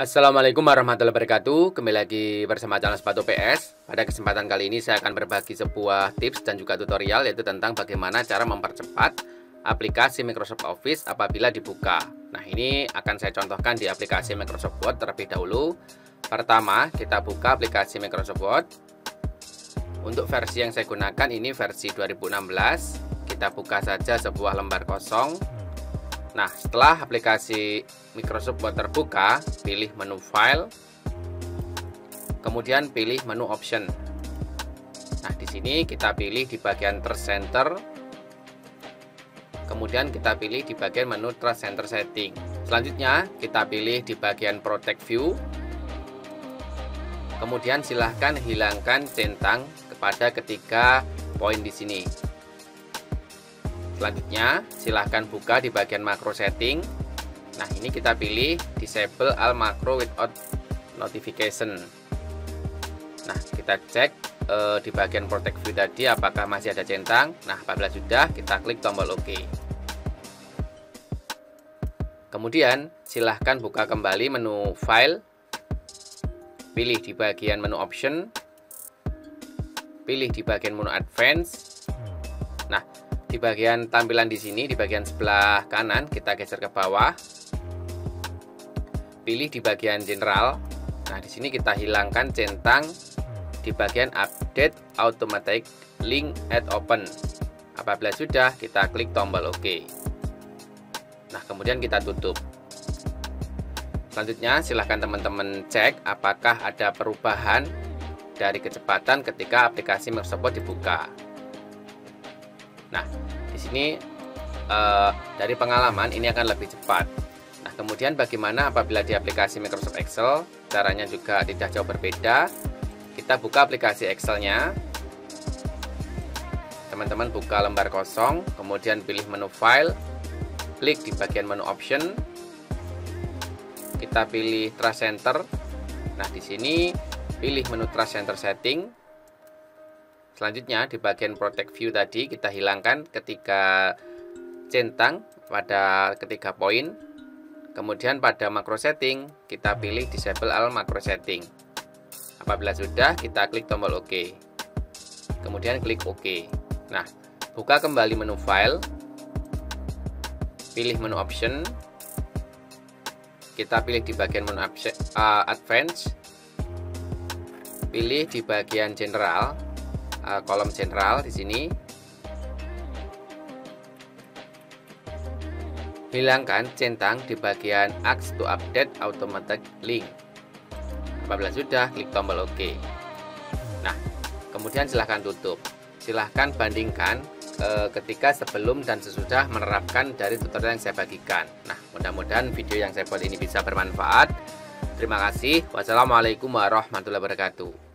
Assalamualaikum warahmatullahi wabarakatuh. Kembali lagi bersama channel Sepatu PS. Pada kesempatan kali ini saya akan berbagi sebuah tips dan juga tutorial, yaitu tentang bagaimana cara mempercepat aplikasi Microsoft Office apabila dibuka. Nah, ini akan saya contohkan di aplikasi Microsoft Word terlebih dahulu. Pertama, kita buka aplikasi Microsoft Word. Untuk versi yang saya gunakan ini versi 2016. Kita buka saja sebuah lembar kosong. Nah, setelah aplikasi Microsoft Word terbuka, pilih menu File, kemudian pilih menu Option. Nah, di sini kita pilih di bagian Trust Center, kemudian kita pilih di bagian menu Trust Center Setting. Selanjutnya, kita pilih di bagian Protect View, kemudian silahkan hilangkan centang pada ketiga poin di sini. Selanjutnya, silahkan buka di bagian Macro Setting. Nah, ini kita pilih Disable All Macro Without Notification. Nah, kita cek di bagian Protect View tadi apakah masih ada centang. Nah, apabila sudah, kita klik tombol OK. Kemudian, silahkan buka kembali menu File. Pilih di bagian menu Option. Pilih di bagian menu Advance. Nah, di bagian tampilan di sini, di bagian sebelah kanan, kita geser ke bawah. Pilih di bagian General. Nah, di sini kita hilangkan centang di bagian Update Automatic Link at Open. Apabila sudah, kita klik tombol OK. Nah, kemudian kita tutup. Selanjutnya, silahkan teman-teman cek apakah ada perubahan dari kecepatan ketika aplikasi Microsoft Word dibuka. Nah, di sini dari pengalaman ini akan lebih cepat. Nah, kemudian bagaimana apabila di aplikasi Microsoft Excel? Caranya juga tidak jauh berbeda. Kita buka aplikasi Excel-nya. Teman-teman buka lembar kosong, kemudian pilih menu File, klik di bagian menu Option. Kita pilih Trust Center. Nah, di sini pilih menu Trust Center Setting. Selanjutnya di bagian Protect View tadi kita hilangkan ketiga centang pada ketiga poin. Kemudian pada Macro Setting kita pilih Disable All Macro Setting. Apabila sudah, kita klik tombol OK. Kemudian klik OK. Nah, buka kembali menu File. Pilih menu Option. Kita pilih di bagian menu Advance. Pilih di bagian General. Kolom General di sini. Hilangkan centang di bagian Ask to Update Automatic Link. Apabila sudah, klik tombol OK. Nah, kemudian silahkan tutup. Silahkan bandingkan ketika sebelum dan sesudah menerapkan dari tutorial yang saya bagikan. Nah, mudah-mudahan video yang saya buat ini bisa bermanfaat. Terima kasih. Wassalamualaikum warahmatullahi wabarakatuh.